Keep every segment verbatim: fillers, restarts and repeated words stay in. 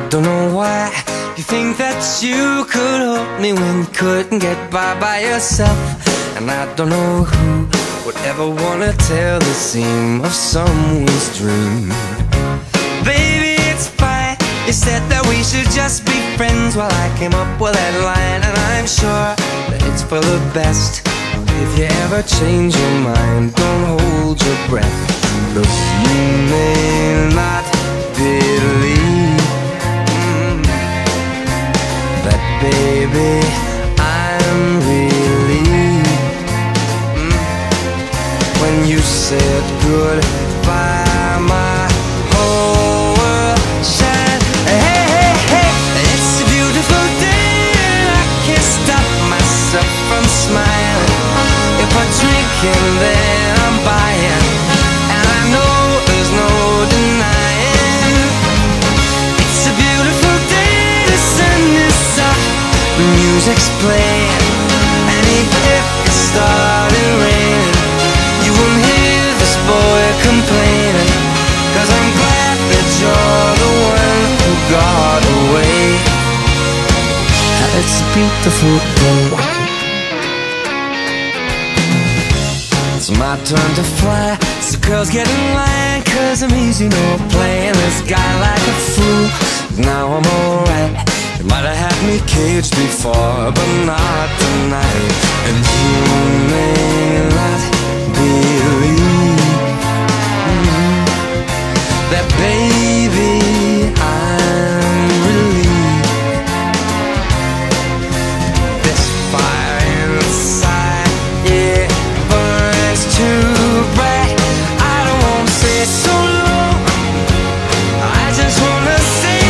don't know why you think that you could hold me when you couldn't get by by yourself. And I don't know who would ever wanna tell the seam of someone's dream. Baby, it's fine. You said that we should just be friends. While I came up with that line, and I'm sure that it's for the best. If you ever change your mind, don't hold your breath. Look, you may not believe mm, that, baby, I'm relieved mm, when you said goodbye, my whole world shined. Hey, hey, hey, it's a beautiful day, and I can't stop myself from smiling. If I drink and then I'm buying, and I know there's no denying. It's a beautiful day, the sun is up, the music's playing, and even if it started raining, you won't hear this boy complaining, 'cause I'm glad that you're the one who got away. It's a beautiful day. It's my turn to fly, so girls get in line, 'cause I'm easy, no playing this guy like a fool. Now I'm alright. You might have had me caged before, but not tonight. And you may not believe mm, that, baby, I'm relieved. This fire inside, yeah, too bright. I don't wanna say so long, I just wanna say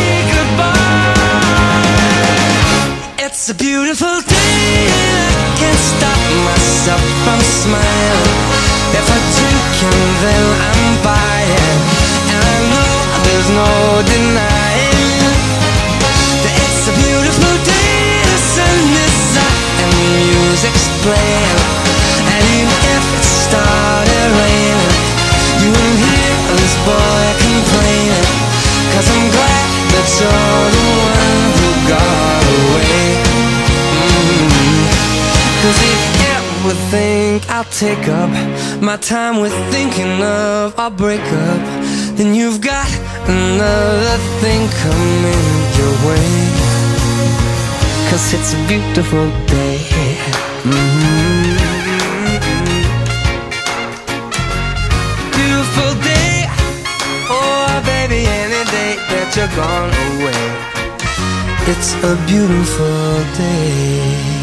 goodbye. It's a beautiful day, and I can't stop myself from smiling. If I drink and then I'm buying, and I know there's no denying that it's a beautiful day. The sun is up and the music's playing, and even if it started raining, you won't hear this boy complaining, 'cause I'm glad that you're the one who got away. mm-hmm. 'Cause if you ever think I'll take up my time with thinking of our breakup, then you've got another thing coming your way, 'cause it's a beautiful day. mm-hmm. Beautiful day, oh baby, any day that you're gone away. It's a beautiful day.